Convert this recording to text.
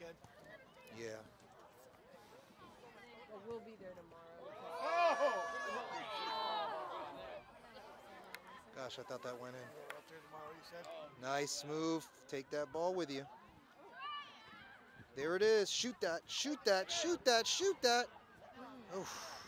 weekend. Yeah. Well, we'll be there tomorrow. Gosh, I thought that went in. We're up there tomorrow, you said? Nice move. Take that ball with you. There it is. Shoot that. Shoot that. Shoot that. Shoot that. Oof.